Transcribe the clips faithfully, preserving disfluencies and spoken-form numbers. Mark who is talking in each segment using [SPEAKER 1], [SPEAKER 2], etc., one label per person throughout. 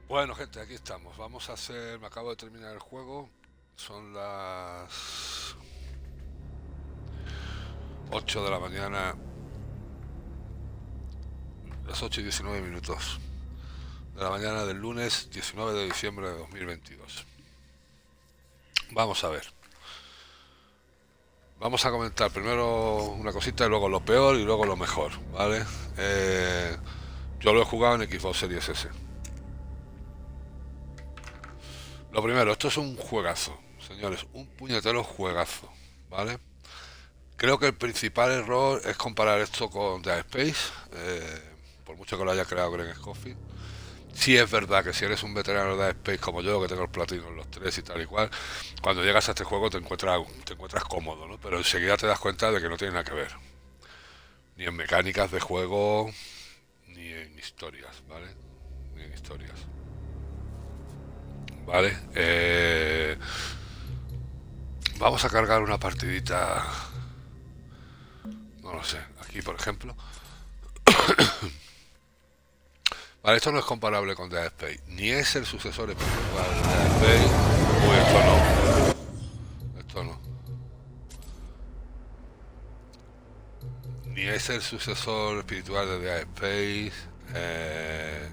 [SPEAKER 1] Bueno, gente, aquí estamos. Vamos a hacer. Me acabo de terminar el juego. Son las ocho de la mañana, las ocho y diecinueve minutos de la mañana del lunes diecinueve de diciembre de dos mil veintidós. Vamos a ver. Vamos a comentar primero una cosita y luego lo peor y luego lo mejor, ¿vale? Eh, yo lo he jugado en Xbox Series S. Lo primero, esto es un juegazo, señores, un puñetero juegazo, ¿vale? Creo que el principal error es comparar esto con Dead Space, eh, por mucho que lo haya creado Greg Scofield. Sí es verdad que si eres un veterano de Dead Space como yo, que tengo el platino en los tres y tal y cual, cuando llegas a este juego te encuentras, te encuentras cómodo, ¿no? Pero enseguida te das cuenta de que no tiene nada que ver. Ni en mecánicas de juego, ni en historias, ¿vale? Ni en historias. ¿Vale? Eh, vamos a cargar una partidita, no lo sé, aquí por ejemplo. Vale, esto no es comparable con Dead Space, ni es el sucesor espiritual de Dead Space. Uy, esto no, esto no. Ni es el sucesor espiritual de Dead Space, eh,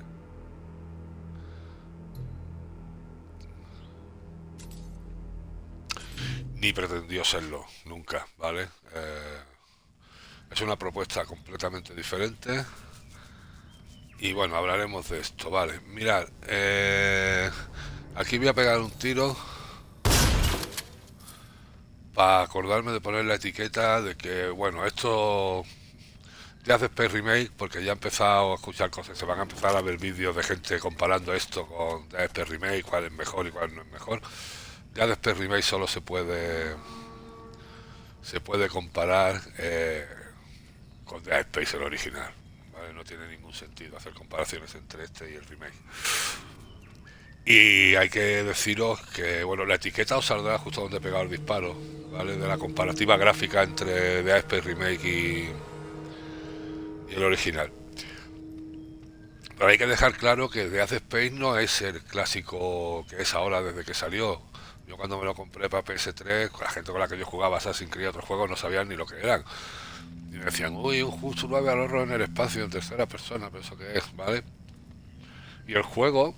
[SPEAKER 1] ni pretendió serlo, nunca, ¿vale? Eh, es una propuesta completamente diferente. Y bueno, hablaremos de esto, vale. Mirad, eh, aquí voy a pegar un tiro para acordarme de poner la etiqueta de que, bueno, esto ya hace Space Remake, porque ya he empezado a escuchar cosas, se van a empezar a ver vídeos de gente comparando esto con Dead Space Remake, cuál es mejor y cuál no es mejor. Ya de Space Remake solo se puede se puede comparar eh, con Dead Space el original, ¿vale? No tiene ningún sentido hacer comparaciones entre este y el remake. Y hay que deciros que, bueno, la etiqueta os saldrá justo donde he pegado el disparo, ¿vale? De la comparativa gráfica entre Dead Space Remake y, y el original. Pero hay que dejar claro que Dead Space no es el clásico que es ahora desde que salió. Yo cuando me lo compré para P S tres, la gente con la que yo jugaba Assassin's Creed y otros juegos no sabían ni lo que eran. Y me decían, uy, un justo nueve al horror en el espacio, en tercera persona, pero eso qué es, ¿vale? Y el juego,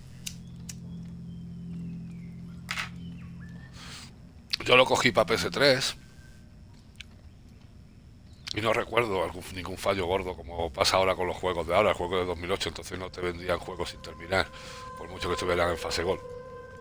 [SPEAKER 1] yo lo cogí para P S tres y no recuerdo algún, ningún fallo gordo como pasa ahora con los juegos de ahora, el juego de dos mil ocho, entonces no te vendían juegos sin terminar, por mucho que estuvieran en fase gol.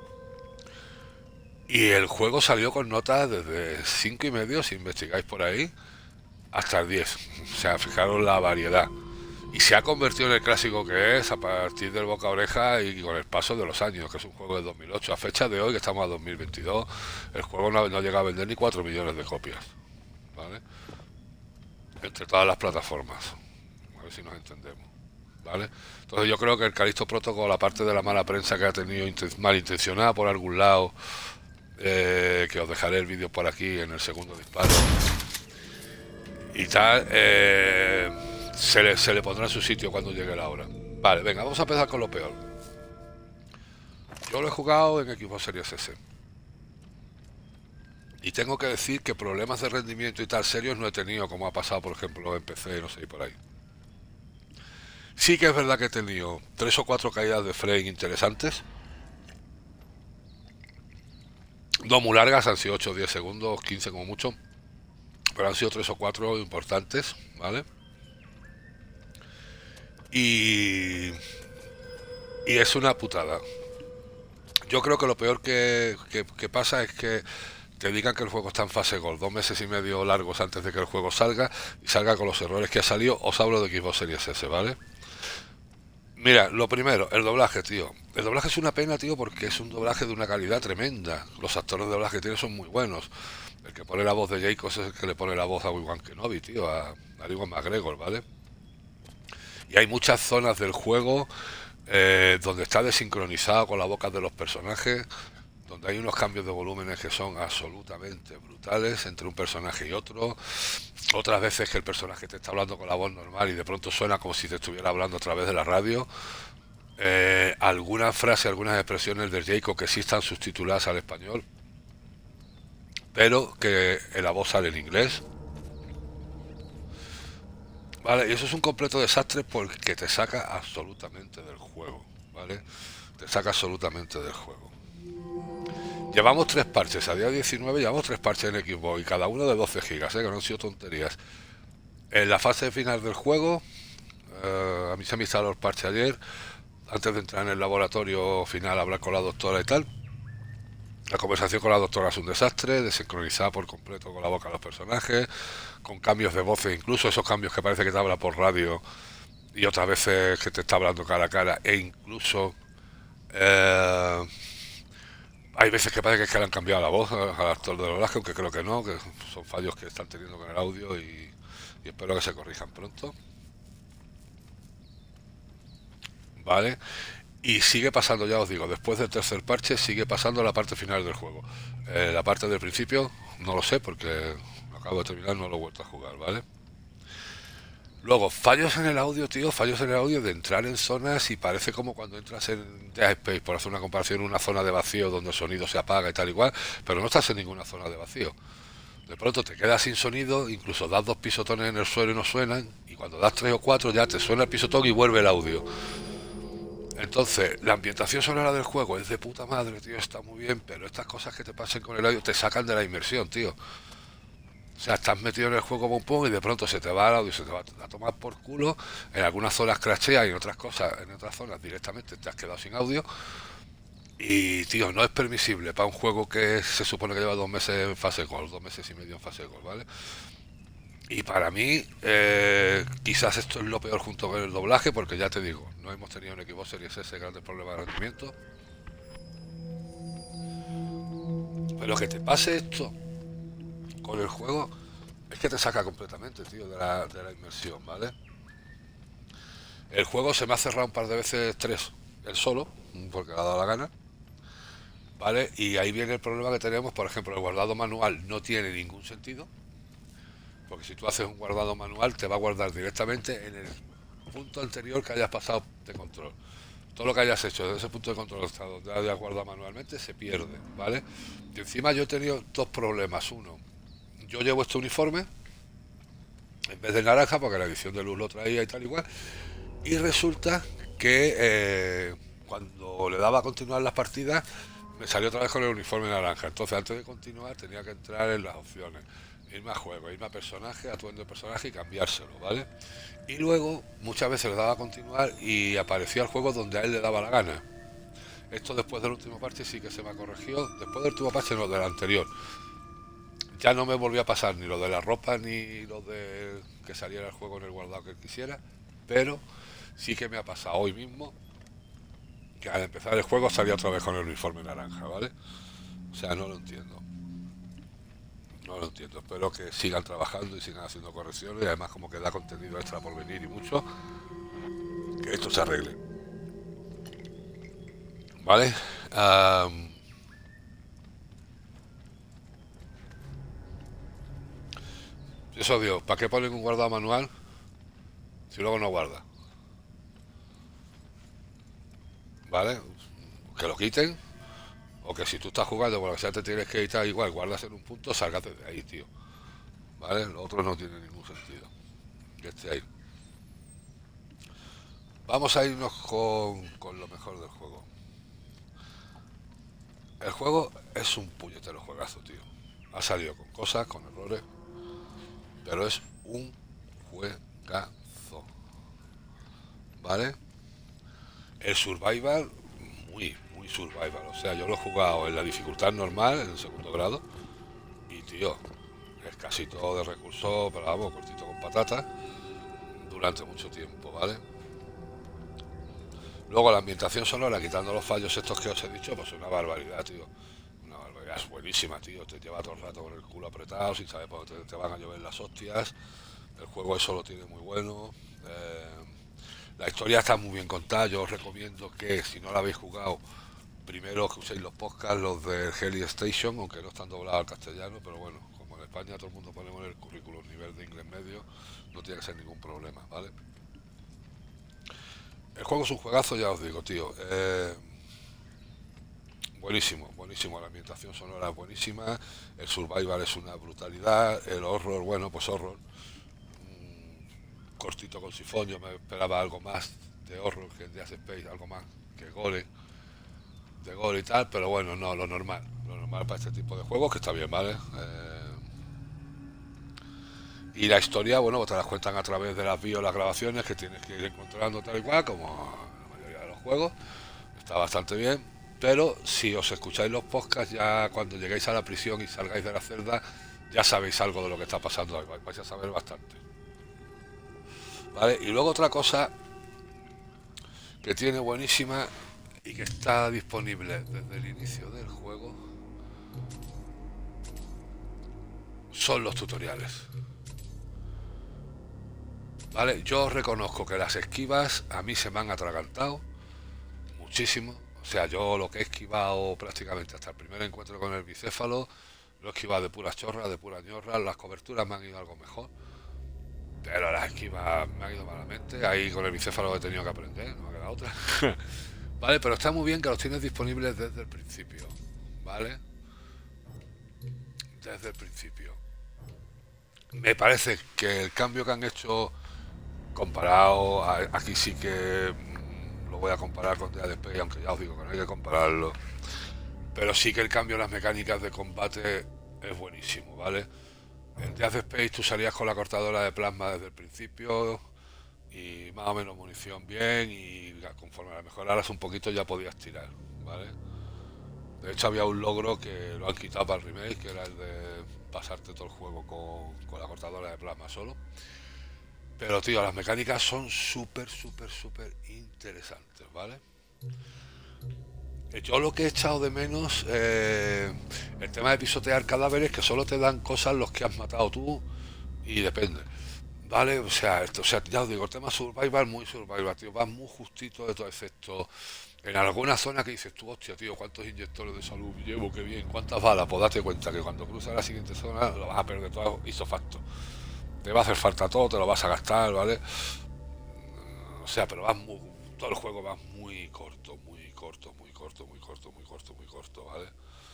[SPEAKER 1] Y el juego salió con notas desde cinco y medio, si investigáis por ahí, hasta el diez. O sea, fijaros la variedad. Y se ha convertido en el clásico que es a partir del boca a oreja y con el paso de los años, que es un juego de dos mil ocho. A fecha de hoy, que estamos a dos mil veintidós, el juego no, no llega a vender ni cuatro millones de copias, ¿vale? Entre todas las plataformas. A ver si nos entendemos, ¿vale? Entonces yo creo que el Calixto Protocol, aparte de la mala prensa que ha tenido malintencionada por algún lado, eh, que os dejaré el vídeo por aquí en el segundo disparo y tal, eh, se, le, se le pondrá en su sitio cuando llegue la hora. Vale, venga, vamos a empezar con lo peor. Yo lo he jugado en Xbox Series S y tengo que decir que problemas de rendimiento y tal serios no he tenido, como ha pasado por ejemplo en P C, no sé, y por ahí. Sí que es verdad que he tenido tres o cuatro caídas de frame interesantes, no muy largas, han sido ocho o diez segundos, quince como mucho, pero han sido tres o cuatro importantes, ¿vale? Y, y es una putada. Yo creo que lo peor que, que, que pasa es que te digan que el juego está en fase gol, dos meses y medio largos antes de que el juego salga, y salga con los errores que ha salido. Os hablo de Xbox Series S, ¿vale? Mira, lo primero, el doblaje, tío. El doblaje es una pena, tío, porque es un doblaje de una calidad tremenda. Los actores de doblaje que tiene son muy buenos. El que pone la voz de Jacobs es el que le pone la voz a Obi-Wan Kenobi, tío, a, a Ewan McGregor, ¿vale? Y hay muchas zonas del juego eh, donde está desincronizado con la boca de los personajes, donde hay unos cambios de volúmenes que son absolutamente brutales entre un personaje y otro. Otras veces que el personaje te está hablando con la voz normal y de pronto suena como si te estuviera hablando a través de la radio. Eh, algunas frases, algunas expresiones del Jacob que sí están subtituladas al español, pero que en la voz sale en inglés. Vale, y eso es un completo desastre porque te saca absolutamente del juego, ¿vale? Te saca absolutamente del juego. Llevamos tres parches, a día diecinueve llevamos tres parches en Xbox y cada uno de doce gigas, ¿eh? Que no han sido tonterías. En la fase final del juego, eh, a mí se me instaló el parche ayer, antes de entrar en el laboratorio final a hablar con la doctora y tal. La conversación con la doctora es un desastre, desincronizada por completo con la boca de los personajes, con cambios de voces, incluso esos cambios que parece que te habla por radio y otras veces que te está hablando cara a cara, e incluso eh, hay veces que parece que, es que le han cambiado la voz al actor de doblaje, aunque creo que no, que son fallos que están teniendo con el audio y, y espero que se corrijan pronto. ¿Vale? Y sigue pasando, ya os digo, después del tercer parche sigue pasando la parte final del juego. Eh, la parte del principio no lo sé porque lo acabo de terminar, no lo he vuelto a jugar, ¿vale? Luego, fallos en el audio, tío, fallos en el audio de entrar en zonas y parece como cuando entras en Dead Space, por hacer una comparación, una zona de vacío donde el sonido se apaga y tal igual, pero no estás en ninguna zona de vacío. De pronto te quedas sin sonido, incluso das dos pisotones en el suelo y no suenan, y cuando das tres o cuatro ya te suena el pisotón y vuelve el audio. Entonces, la ambientación sonora del juego es de puta madre, tío, está muy bien, pero estas cosas que te pasen con el audio te sacan de la inmersión, tío. O sea, estás metido en el juego pum pum y de pronto se te va el audio, se te va a tomar por culo. En algunas zonas crashea y en otras cosas, en otras zonas directamente te has quedado sin audio. Y, tío, no es permisible para un juego que se supone que lleva dos meses en fase Gold, dos meses y medio en fase Gold, ¿vale? Y para mí, eh, quizás esto es lo peor junto con el doblaje, porque ya te digo, no hemos tenido en Xbox Series S grandes problemas de rendimiento. Pero que te pase esto con el juego es que te saca completamente, tío, de la, de la inmersión, ¿vale? El juego se me ha cerrado un par de veces, tres, el solo, porque le ha dado la gana, ¿vale? Y ahí viene el problema que tenemos, por ejemplo, el guardado manual no tiene ningún sentido, porque si tú haces un guardado manual te va a guardar directamente en el punto anterior que hayas pasado de control. Todo lo que hayas hecho desde ese punto de control hasta donde hayas guardado manualmente se pierde, ¿vale? Y encima yo he tenido dos problemas. Uno, yo llevo este uniforme en vez de naranja, porque la edición de luz lo traía y tal igual, y resulta que eh, cuando le daba a continuar las partidas me salió otra vez con el uniforme naranja. Entonces antes de continuar tenía que entrar en las opciones, irme a juego, irme a personaje, atuendo de personaje y cambiárselo, ¿vale? Y luego muchas veces le daba a continuar y aparecía el juego donde a él le daba la gana. Esto después del último parche sí que se me corrigió. Después del último parche, no, del anterior. Ya no me volvió a pasar ni lo de la ropa ni lo de que saliera el juego en el guardado que quisiera. Pero sí que me ha pasado hoy mismo que al empezar el juego salía otra vez con el uniforme naranja, ¿vale? O sea, no lo entiendo. No lo entiendo. Espero que sigan trabajando y sigan haciendo correcciones. Y además, como que da contenido extra por venir y mucho, que esto se arregle. ¿Vale? Um, eso digo, ¿para qué ponen un guardado manual si luego no guarda? ¿Vale? Que lo quiten. O que si tú estás jugando con lo que sea te tienes que editar igual, guardas en un punto, sálgate de ahí, tío. ¿Vale? Lo otro no tiene ningún sentido. Que esté ahí. Vamos a irnos con, con lo mejor del juego. El juego es un puñetero juegazo, tío. Ha salido con cosas, con errores, pero es un juegazo. ¿Vale? El survival, muy, muy survival. O sea, yo lo he jugado en la dificultad normal, en el segundo grado, y tío, es casi todo de recursos, pero vamos, cortito con patatas, durante mucho tiempo, ¿vale? Luego la ambientación sonora, quitando los fallos estos que os he dicho, pues una barbaridad, tío. Una barbaridad, es buenísima, tío. Te lleva todo el rato con el culo apretado, sin saber por dónde te, te van a llover las hostias. El juego eso lo tiene muy bueno. Eh, la historia está muy bien contada. Yo os recomiendo que, si no la habéis jugado, primero que uséis los podcasts, los de Heli Station, aunque no están doblados al castellano, pero bueno, como en España todo el mundo ponemos en el currículum nivel de inglés medio, no tiene que ser ningún problema, ¿vale? El juego es un juegazo, ya os digo, tío. Eh, buenísimo, buenísimo. La ambientación sonora es buenísima. El survival es una brutalidad. El horror, bueno, pues horror. Cortito con sifón. Yo me esperaba algo más de horror que en Dead Space, algo más que gore, de gore y tal. Pero bueno, no, lo normal. Lo normal para este tipo de juegos, que está bien, ¿vale? Eh, y la historia, bueno, pues te las cuentan a través de las bios, las grabaciones que tienes que ir encontrando tal y cual, como la mayoría de los juegos. Está bastante bien. Pero si os escucháis los podcasts, ya cuando lleguéis a la prisión y salgáis de la celda, ya sabéis algo de lo que está pasando ahí. Vais a saber bastante. ¿Vale? Y luego otra cosa que tiene buenísima y que está disponible desde el inicio del juego son los tutoriales. ¿Vale? Yo reconozco que las esquivas a mí se me han atragantado muchísimo. O sea, yo lo que he esquivado prácticamente hasta el primer encuentro con el bicéfalo, lo he esquivado de puras chorras, de puras ñorras. Las coberturas me han ido algo mejor, pero las esquivas me han ido malamente. Ahí con el bicéfalo he tenido que aprender, no me queda otra. Vale, pero está muy bien que los tienes disponibles desde el principio. ¿Vale? Desde el principio. Me parece que el cambio que han hecho comparado, a- aquí sí que mm, lo voy a comparar con Dead Space, aunque ya os digo que no hay que compararlo. Pero sí que el cambio en las mecánicas de combate es buenísimo, ¿vale? En Dead Space tú salías con la cortadora de plasma desde el principio y más o menos munición bien, y conforme la mejoraras un poquito ya podías tirar, ¿vale? De hecho había un logro que lo han quitado para el remake, que era el de pasarte todo el juego con, con la cortadora de plasma solo. Pero tío, las mecánicas son súper, súper, súper interesantes, ¿vale? Eh, Yo lo que he echado de menos, eh, el tema de pisotear cadáveres, que solo te dan cosas los que has matado tú, y depende. Vale, o sea, esto, o sea, ya os digo, el tema survival muy survival, tío, vas muy justito de todo efecto. En alguna zona que dices tú, hostia, tío, ¿cuántos inyectores de salud llevo? Qué bien, ¿cuántas balas? Pues date cuenta que cuando cruzas la siguiente zona lo vas a perder todo hizo facto. Te va a hacer falta todo, te lo vas a gastar, ¿vale? O sea, pero vas muy, todo el juego va muy corto, muy corto, muy corto, muy corto, muy corto, muy corto, ¿vale?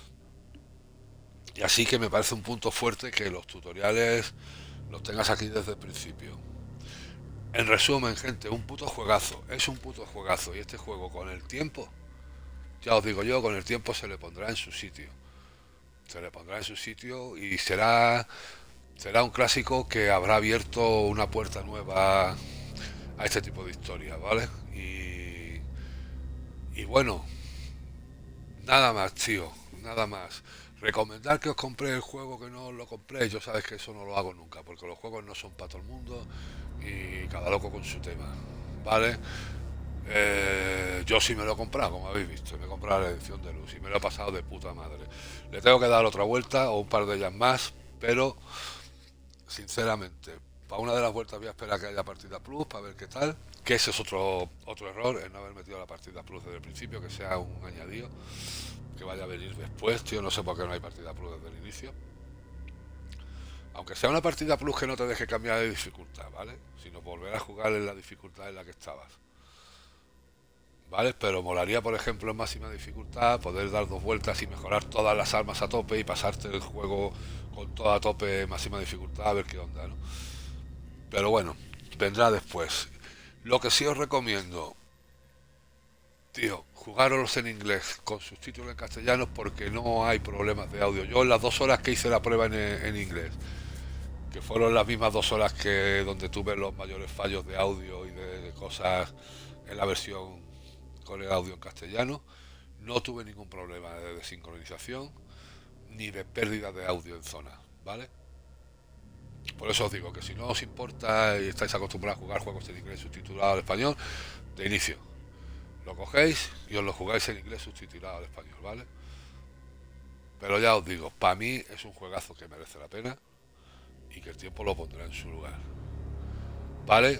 [SPEAKER 1] Y así que me parece un punto fuerte que los tutoriales los tengas aquí desde el principio. En resumen, gente, un puto juegazo, es un puto juegazo, y este juego con el tiempo, ya os digo yo, con el tiempo se le pondrá en su sitio. Se le pondrá en su sitio y será será un clásico que habrá abierto una puerta nueva a este tipo de historias, ¿vale? Y, y bueno, nada más, tío, nada más. Recomendar que os compréis el juego, que no os lo compréis, yo sabes que eso no lo hago nunca, porque los juegos no son para todo el mundo y cada loco con su tema, ¿vale? Eh, yo sí me lo he comprado, como habéis visto, me he comprado la edición de luz y me lo he pasado de puta madre. Le tengo que dar otra vuelta o un par de ellas más, pero sinceramente, para una de las vueltas voy a esperar que haya partida plus para ver qué tal. Que ese es otro otro error, el no haber metido la partida plus desde el principio, que sea un añadido, que vaya a venir después, tío. No sé por qué no hay partida plus desde el inicio. Aunque sea una partida plus que no te deje cambiar de dificultad, ¿vale? Sino volver a jugar en la dificultad en la que estabas. ¿Vale? Pero molaría, por ejemplo, en máxima dificultad, poder dar dos vueltas y mejorar todas las armas a tope y pasarte el juego con toda a tope, máxima dificultad, a ver qué onda, ¿no? Pero bueno, vendrá después. Lo que sí os recomiendo, tío, jugaros en inglés con subtítulos en castellano porque no hay problemas de audio. Yo en las dos horas que hice la prueba en, en inglés, que fueron las mismas dos horas que donde tuve los mayores fallos de audio y de cosas en la versión con el audio en castellano, no tuve ningún problema de desincronización ni de pérdida de audio en zona, ¿vale? Por eso os digo que si no os importa y estáis acostumbrados a jugar juegos en inglés subtitulado al español, de inicio, lo cogéis y os lo jugáis en inglés subtitulado al español, ¿vale? Pero ya os digo, para mí es un juegazo que merece la pena y que el tiempo lo pondrá en su lugar, ¿vale?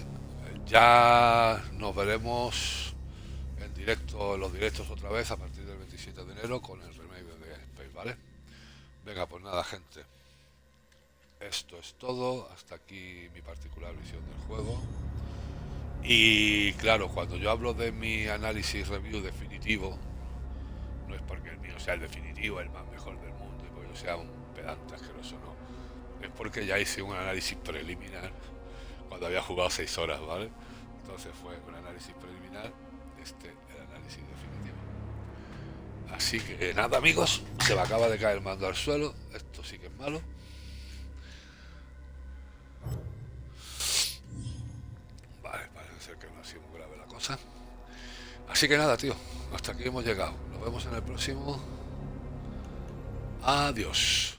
[SPEAKER 1] Ya nos veremos en directo, en los directos otra vez a partir del veintisiete de enero con el remake de Dead Space, ¿vale? Venga, pues nada, gente. Esto es todo. Hasta aquí mi particular visión del juego. Y claro, cuando yo hablo de mi análisis review definitivo, no es porque el mío sea el definitivo, el más mejor del mundo, y porque yo sea un pedante asqueroso, no. Es porque ya hice un análisis preliminar cuando había jugado seis horas, ¿vale? Entonces fue un análisis preliminar, este el análisis definitivo. Así que eh, nada, amigos, se me acaba de caer el mando al suelo, esto sí que es malo. Vale, parece ser que no ha sido muy grave la cosa. Así que nada, tío, hasta aquí hemos llegado. Nos vemos en el próximo. Adiós.